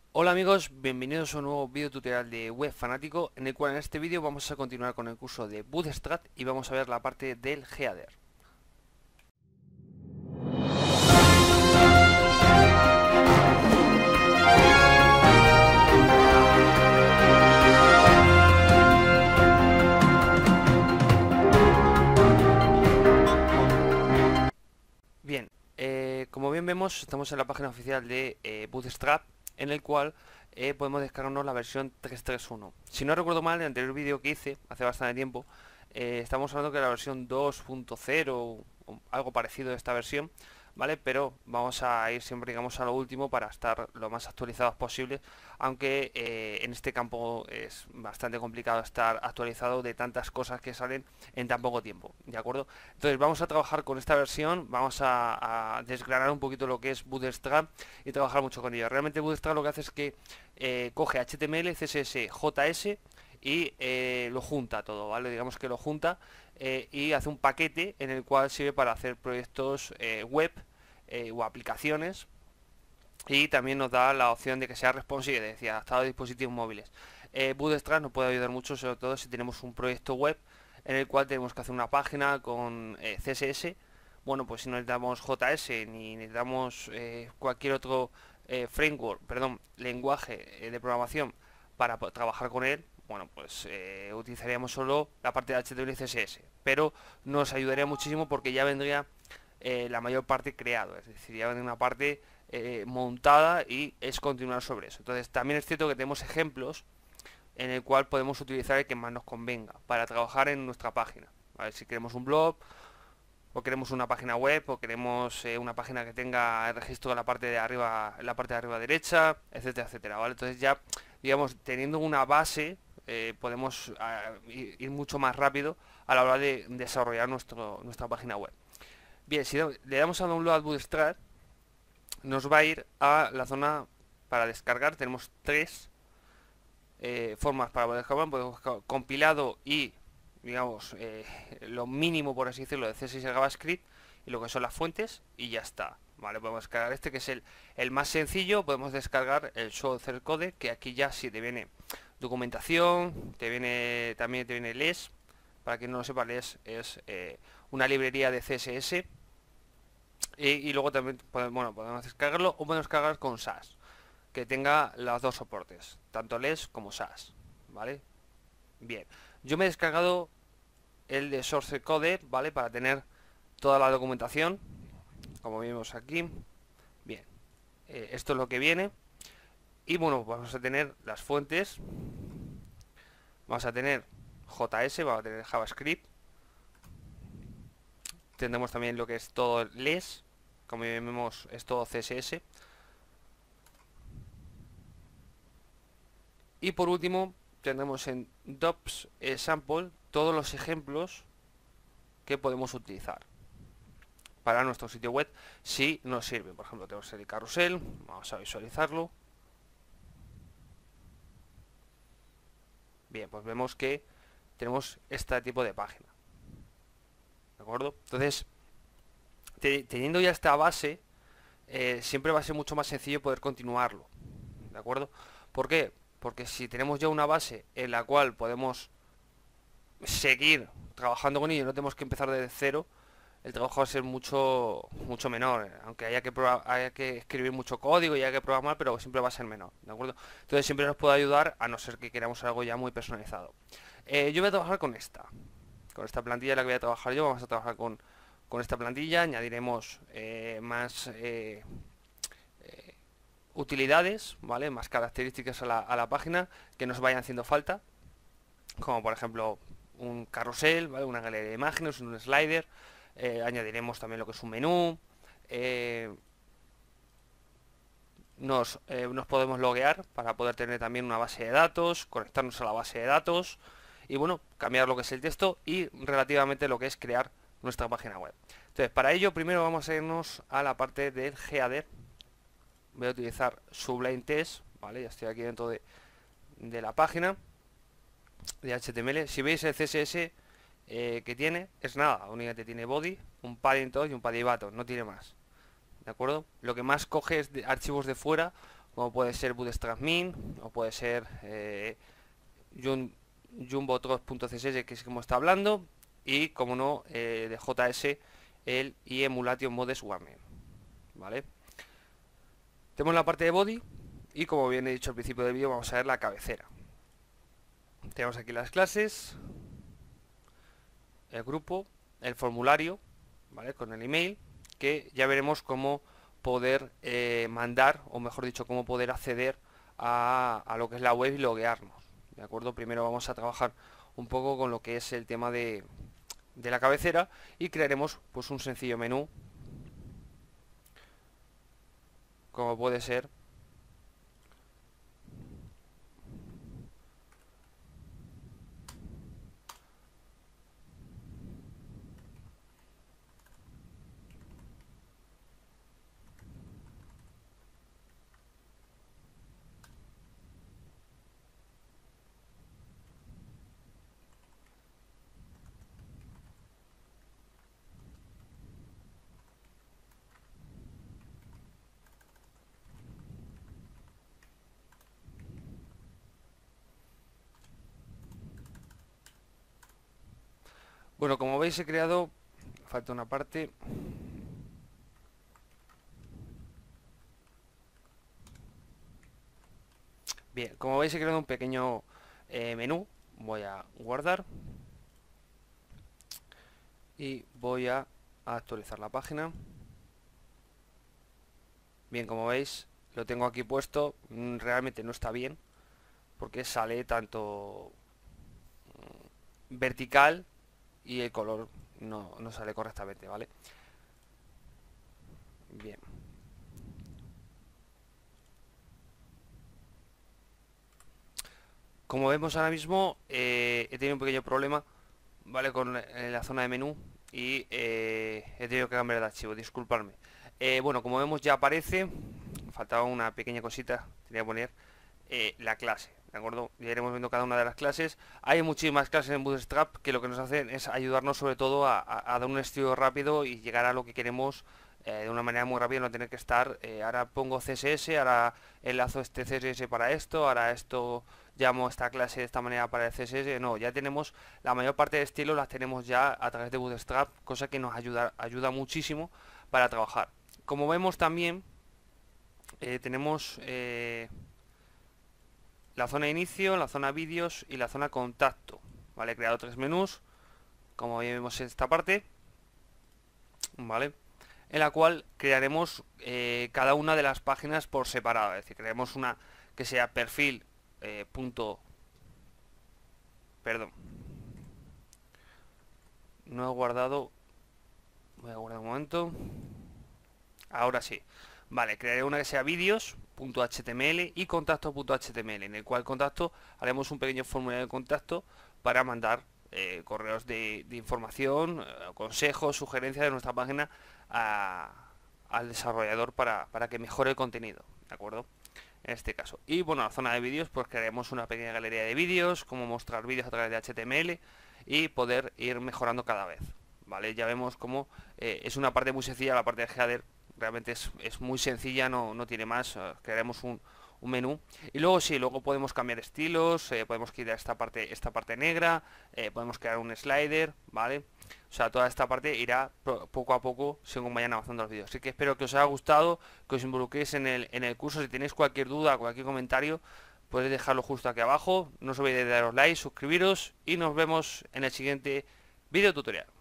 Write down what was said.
Hola amigos, bienvenidos a un nuevo video tutorial de Web Fanático, en el cual en este vídeo vamos a continuar con el curso de Bootstrap y vamos a ver la parte del header. Bien, como bien vemos, estamos en la página oficial de Bootstrap, en el cual podemos descargarnos la versión 3.3.1. Si no recuerdo mal, en el anterior vídeo que hice, hace bastante tiempo, estamos hablando que la versión 2.0 o algo parecido de esta versión, ¿vale? Pero vamos a ir siempre, digamos, a lo último para estar lo más actualizados posible, aunque en este campo es bastante complicado estar actualizado de tantas cosas que salen en tan poco tiempo, ¿de acuerdo? Entonces vamos a trabajar con esta versión, vamos a desgranar un poquito lo que es Bootstrap y trabajar mucho con ello. Realmente Bootstrap lo que hace es que coge HTML, CSS, JS y lo junta todo, ¿vale? Digamos que lo junta y hace un paquete en el cual sirve para hacer proyectos web o aplicaciones, y también nos da la opción de que sea responsive, es decir, adaptado a dispositivos móviles. Bootstrap nos puede ayudar mucho, sobre todo si tenemos un proyecto web en el cual tenemos que hacer una página con CSS. Bueno, pues si no necesitamos JS ni necesitamos cualquier otro framework, perdón, lenguaje de programación para trabajar con él, bueno, pues utilizaríamos solo la parte de HTML y CSS, pero nos ayudaría muchísimo porque ya vendría la mayor parte creado, es decir, ya vendría una parte montada y es continuar sobre eso. Entonces también es cierto que tenemos ejemplos en el cual podemos utilizar el que más nos convenga para trabajar en nuestra página, ¿vale? Si queremos un blog o queremos una página web o queremos una página que tenga el registro en la parte de arriba derecha, etcétera, etcétera, ¿vale? Entonces ya, digamos, teniendo una base podemos ir mucho más rápido a la hora de desarrollar nuestra página web. Bien, si le damos a Download Bootstrap, nos va a ir a la zona para descargar. Tenemos tres formas para poder descargar. Podemos descargar compilado y, digamos, lo mínimo, por así decirlo, de CSS y JavaScript y lo que son las fuentes, y ya está. Vale, podemos descargar este, que es el más sencillo. Podemos descargar el Source Code, que aquí ya sí te viene documentación, también te viene LES. Para quien no lo sepa, LES es una librería de CSS. Y luego también podemos descargarlo o podemos descargar con SAS, que tenga los dos soportes, tanto LES como SAS, ¿vale? Bien, yo me he descargado el de Source Code, ¿vale? Para tener toda la documentación, como vemos aquí. Bien, esto es lo que viene. Y bueno, vamos a tener las fuentes, vamos a tener JS, vamos a tener JavaScript, tendremos también lo que es todo LES, como vemos es todo CSS. Y por último, tendremos en Docs Sample todos los ejemplos que podemos utilizar para nuestro sitio web si nos sirve. Por ejemplo, tenemos el carrusel, vamos a visualizarlo. Bien, pues vemos que tenemos este tipo de página, ¿de acuerdo? Entonces, teniendo ya esta base, siempre va a ser mucho más sencillo poder continuarlo, ¿de acuerdo? ¿Por qué? Porque si tenemos ya una base en la cual podemos seguir trabajando con ello, no tenemos que empezar desde cero, el trabajo va a ser mucho menor, aunque haya que escribir mucho código y haya que programar, pero siempre va a ser menor, ¿de acuerdo? Entonces siempre nos puede ayudar, a no ser que queramos algo ya muy personalizado. Yo voy a trabajar con esta plantilla la que voy a trabajar yo. Vamos a trabajar con esta plantilla, añadiremos más utilidades, ¿vale? Más características a la página que nos vayan haciendo falta, como por ejemplo un carrusel, ¿vale? Una galería de imágenes, un slider. Añadiremos también lo que es un menú. eh, nos podemos loguear para poder tener también una base de datos, conectarnos a la base de datos y bueno, cambiar lo que es el texto y relativamente lo que es crear nuestra página web. Entonces, para ello primero vamos a irnos a la parte del header. Voy a utilizar Sublime Text, ¿vale? Ya estoy aquí dentro de la página de HTML. Si veis el CSS que tiene, es nada, únicamente tiene body, un padding top y un padding button, no tiene más, ¿de acuerdo? Lo que más coge es de archivos de fuera, como puede ser Bootstrap Min, o puede ser Jumbotros.css, que es como está hablando, y como no, de JS, el Emulation Modes Warning, ¿vale? Tenemos la parte de body, y como bien he dicho al principio del vídeo, vamos a ver la cabecera. Tenemos aquí las clases, el grupo, el formulario, ¿vale? Con el email, que ya veremos cómo poder mandar, o mejor dicho, cómo poder acceder a lo que es la web y loguearnos, ¿de acuerdo? Primero vamos a trabajar un poco con lo que es el tema de la cabecera y crearemos pues un sencillo menú, como puede ser bueno, como veis he creado, falta una parte. Bien, como veis he creado un pequeño menú. Voy a guardar y voy a actualizar la página. Bien, como veis lo tengo aquí puesto. Realmente no está bien porque sale tanto vertical y el color no sale correctamente, ¿vale? Bien. Como vemos ahora mismo, he tenido un pequeño problema, ¿vale? Con la zona de menú y he tenido que cambiar de archivo, disculpadme. Bueno, como vemos ya aparece, faltaba una pequeña cosita, tenía que poner la clase, ¿de acuerdo? Ya iremos viendo cada una de las clases. Hay muchísimas clases en Bootstrap que lo que nos hacen es ayudarnos sobre todo a dar un estilo rápido y llegar a lo que queremos de una manera muy rápida, no tener que estar, ahora pongo CSS, ahora enlazo este CSS para esto, ahora esto llamo esta clase de esta manera para el CSS. No, ya tenemos la mayor parte de estilos, las tenemos ya a través de Bootstrap, cosa que nos ayuda muchísimo para trabajar. Como vemos también tenemos la zona de inicio, la zona vídeos y la zona contacto, ¿vale? He creado tres menús, como bien vemos en esta parte, ¿vale? En la cual crearemos cada una de las páginas por separado, es decir, crearemos una que sea perfil perdón, no he guardado, voy a guardar un momento, ahora sí, vale, crearé una que sea vídeos.html y contacto.html, en el cual contacto haremos un pequeño formulario de contacto para mandar correos de información, consejos, sugerencias de nuestra página al desarrollador para que mejore el contenido, ¿de acuerdo? En este caso. Y bueno, la zona de vídeos, pues crearemos una pequeña galería de vídeos, cómo mostrar vídeos a través de HTML y poder ir mejorando cada vez, ¿vale? Ya vemos cómo es una parte muy sencilla, la parte de header realmente es muy sencilla, no tiene más. Crearemos un menú y luego sí, luego podemos cambiar estilos, podemos quitar esta parte negra, podemos crear un slider, ¿vale? O sea, toda esta parte irá poco a poco según vayan avanzando los vídeos. Así que espero que os haya gustado, que os involucréis en el curso. Si tenéis cualquier duda, cualquier comentario, podéis dejarlo justo aquí abajo. No os olvidéis de daros like, suscribiros y nos vemos en el siguiente video tutorial.